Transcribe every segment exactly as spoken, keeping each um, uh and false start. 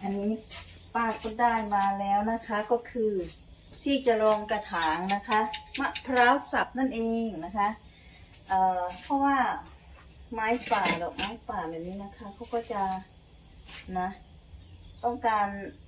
อันนี้ป้าก็ได้มาแล้วนะคะก็คือที่จะรองกระถางนะคะมะพร้าวสับนั่นเองนะคะเอ่อเพราะว่าไม้ป่าดอกไม้ป่าแบบนี้นะคะเขาก็จะนะต้องการ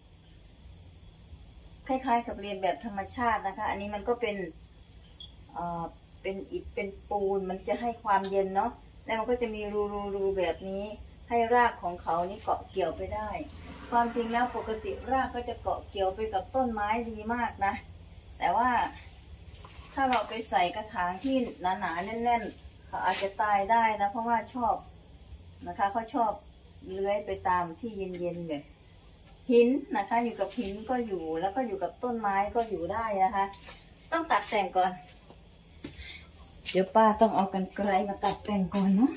คล้ายๆกับเรียนแบบธรรมชาตินะคะอันนี้มันก็เป็นเอ่อเป็นอิฐเป็นปูนมันจะให้ความเย็นเนาะแล้วมันก็จะมีรูๆๆแบบนี้ให้รากของเขานี่เกาะเกี่ยวไปได้ความจริงแล้วปกติรากก็จะเกาะเกี่ยวไปกับต้นไม้ดีมากนะแต่ว่าถ้าเราไปใส่กระถางที่หนาๆแน่นๆเขาอาจจะตายได้นะเพราะว่าชอบนะคะเขาชอบเลื้อยไปตามที่เย็นๆแบบหินนะคะอยู่กับหินก็อยู่แล้วก็อยู่กับต้นไม้ก็อยู่ได้นะคะต้องตัดแต่งก่อนเดี๋ยวป้าต้องเอากรรไกรมาตัดแต่งก่อนเนาะ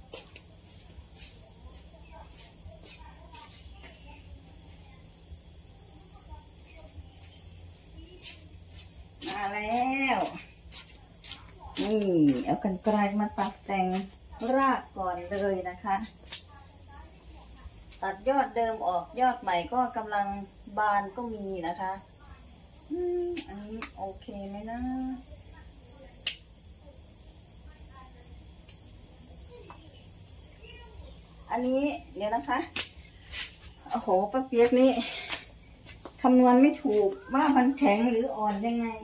มาแล้วนี่เอากรรไกรมาตัดแต่งรากก่อนเลยนะคะตัดยอดเดิมออกยอดใหม่ก็กำลังบานก็มีนะคะอืมอันนี้โอเคไหมนะอันนี้เดี๋ยวนะคะโอ้โหป้าเปียกนี่คำนวณไม่ถูกว่ามันแข็งหรืออ่อนยังไง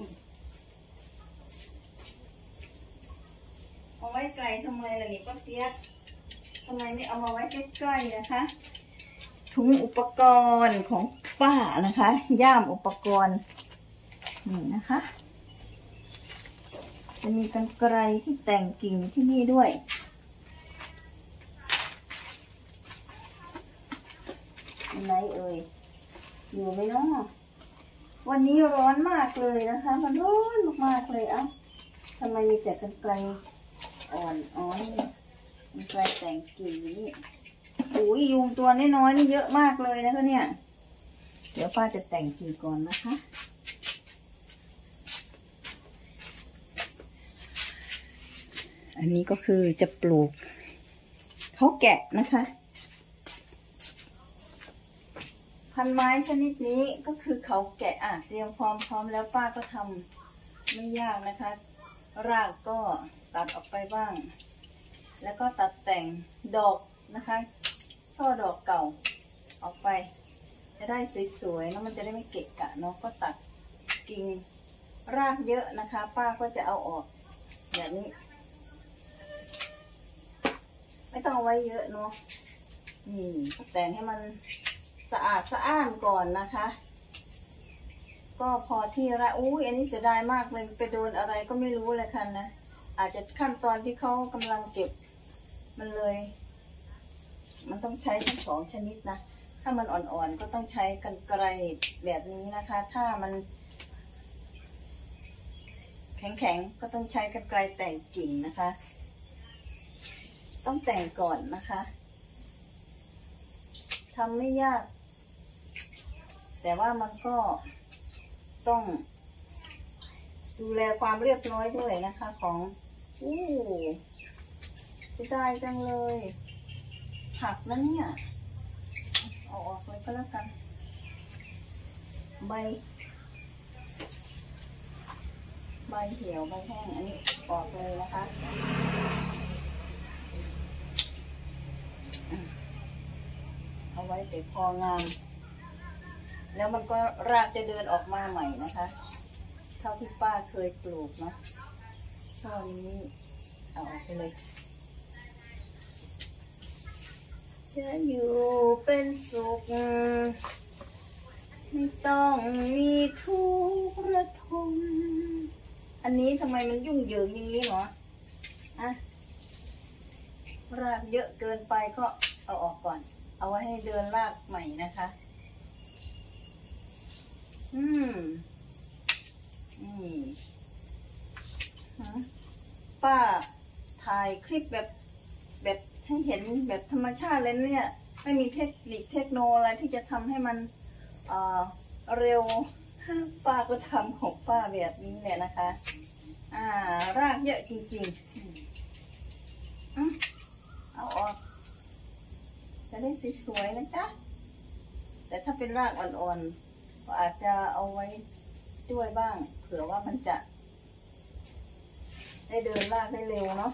เอาไว้ไกลทำไมล่ะนี่ป้าเปียกทำไมไม่เอามาไว้ใกล้ๆนะคะถุงอุปกรณ์ของป้านะคะย่ามอุปกรณ์นี่นะคะจะมีกรรไกรที่แต่งกิ่งที่นี่ด้วยไหนเอ่ยอยู่ไหมเนาะวันนี้ร้อนมากเลยนะคะมันร้อนมากๆเลยเอ้าทำไมมีแต่กรรไกรอ่อนอ๋อนี่กรรไกรแต่งกิ่งนี่โอ้ยยุงตัวน้อยๆนี่เยอะมากเลยนะคะเนี่ยเดี๋ยวป้าจะแต่งกิ่งก่อนนะคะอันนี้ก็คือจะปลูกเขาแกะนะคะพันไม้ชนิดนี้ก็คือเขาแกะอ่ะเตรียมพร้อมพร้อมแล้วป้าก็ทำไม่ยากนะคะรากก็ตัดออกไปบ้างแล้วก็ตัดแต่งดอกนะคะช่อดอกเก่าออกไปจะได้สวยๆแล้วมันจะได้ไม่เกะกะเนาะก็ตัดกิ่งรากเยอะนะคะป้าก็จะเอาออกแบบนี้ไม่ต้องไว้เยอะเนาะนี่แต่งให้มันสะอาดสะอ้านก่อนนะคะก็พอที่ละอุ้ยอันนี้เสียดายมากเลยไปโดนอะไรก็ไม่รู้เลยค่ะนะอาจจะขั้นตอนที่เขากำลังเก็บมันเลยมันต้องใช้ทั้งสองชนิดนะถ้ามันอ่อนๆก็ต้องใช้กรรไกรแบบนี้นะคะถ้ามันแข็งๆก็ต้องใช้กรรไกรแต่งกิ่งนะคะต้องแต่งก่อนนะคะทำไม่ยากแต่ว่ามันก็ต้องดูแลความเรียบร้อยด้วยนะคะของอู้จะได้จังเลยหักแล้วเนี่ยเอาออกเลยก็แล้วกันใบใบเหี่ยวใบแห้งอันนี้ออกเลยนะคะเอาไว้แต่พองามแล้วมันก็รากจะเดินออกมาใหม่นะคะเท่าที่ป้าเคยปลูกนะช่อนี้เอาออกไปเลยจะอยู่เป็นสุขไม่ต้องมีทุกข์ระทมอันนี้ทำไมมันยุ่งเหยิงอย่างนี้เหรออะรากเยอะเกินไปก็เอาออกก่อนเอาไว้ให้เดินรากใหม่นะคะอืมนี่ป้าถ่ายคลิปแบบแบบให้เห็นแบบธรรมชาติเลยเนี่ยไม่มีเทคนิคเทคโนโลยีอะไรที่จะทำให้มันเอ่อเร็วป้าก็ทำของป้าแบบนี้แหละนะคะอ่ารากเยอะจริงๆเอาออกจะได้สวยๆนะจ๊ะแแต่ถ้าเป็นรากอ่อนๆก็อาจจะเอาไว้ด้วยบ้างเผื่อว่ามันจะได้เดินรากได้เร็วเนาะ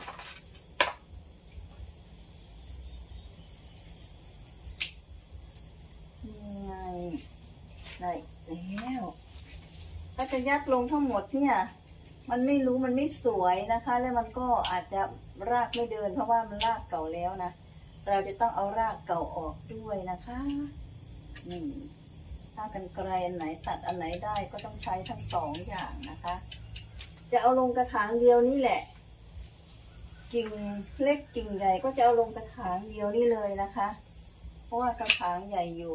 นี่ไงได้แล้วถ้าจะยัดลงทั้งหมดเนี่ยมันไม่รู้มันไม่สวยนะคะแล้วมันก็อาจจะรากไม่เดินเพราะว่ามันรากเก่าแล้วนะเราจะต้องเอารากเก่าออกด้วยนะคะนี่ถ้ากันไกลอันไหนตัดอันไหนได้ก็ต้องใช้ทั้งสองอย่างนะคะจะเอาลงกระถางเดียวนี่แหละกิ่งเล็กกิ่งใหญ่ก็จะเอาลงกระถางเดียวนี่เลยนะคะเพราะว่ากระถางใหญ่อยู่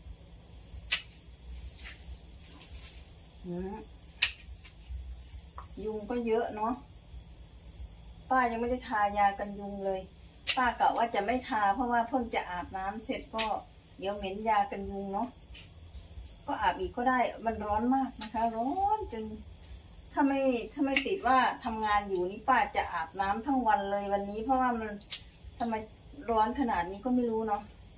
ยุงก็เยอะเนาะป้ายังไม่ได้ทายากันยุงเลยป้ากะว่าจะไม่ทาเพราะว่าเพิ่งจะอาบน้ำเสร็จก็เดี๋ยวเหม็นยากันยุงเนาะก็อาบอีกก็ได้มันร้อนมากนะคะร้อนจนถ้าไม่ถ้าไม่ติดว่าทำงานอยู่นี่ป้าจะอาบน้ำทั้งวันเลยวันนี้เพราะว่ามันทำไมร้อนขนาดนี้ก็ไม่รู้เนาะ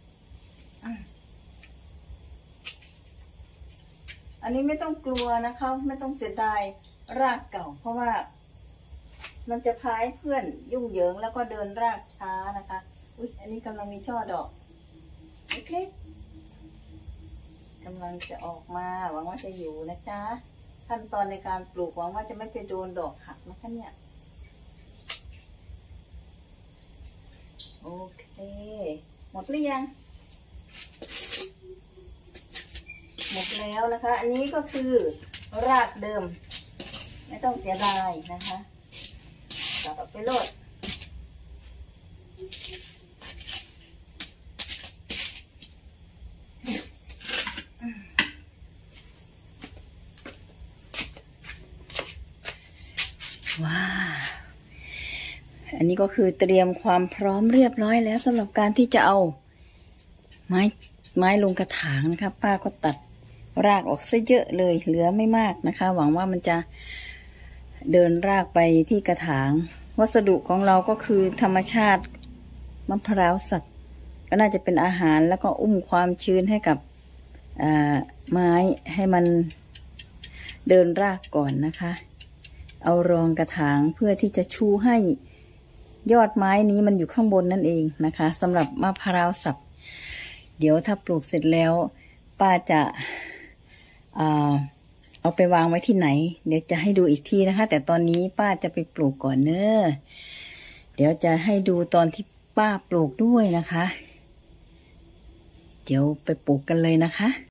อันนี้ไม่ต้องกลัวนะคะไม่ต้องเสียดายรากเก่าเพราะว่ามันจะพาให้เพื่อนยุ่งเหยิงแล้วก็เดินรากช้านะคะอุ๊ยอันนี้กำลังมีช่อดอกเล็กๆกำลังจะออกมาหวังว่าจะอยู่นะจ๊ะขั้นตอนในการปลูกหวังว่าจะไม่ไปโดนดอกหักนะคะเนี่ยโอเคหมดหรือยังหมดแล้วนะคะอันนี้ก็คือรากเดิมไม่ต้องเสียดายนะคะตัดออกไปโลดว้าอันนี้ก็คือเตรียมความพร้อมเรียบร้อยแล้วสำหรับการที่จะเอาไม้ไม้ลงกระถางนะคะป้าก็ตัดรากออกซะเยอะเลยเหลือไม่มากนะคะหวังว่ามันจะเดินรากไปที่กระถางวัสดุของเราก็คือธรรมชาติมะพร้าวสับก็น่าจะเป็นอาหารแล้วก็อุ้มความชื้นให้กับไม้ให้มันเดินรากก่อนนะคะเอารองกระถางเพื่อที่จะชูให้ยอดไม้นี้มันอยู่ข้างบนนั่นเองนะคะสำหรับมะพร้าวสับเดี๋ยวถ้าปลูกเสร็จแล้วป้าจะเอาไปวางไว้ที่ไหนเดี๋ยวจะให้ดูอีกทีนะคะแต่ตอนนี้ป้าจะไปปลูกก่อนเนอะเดี๋ยวจะให้ดูตอนที่ป้าปลูกด้วยนะคะเดี๋ยวไปปลูกกันเลยนะคะ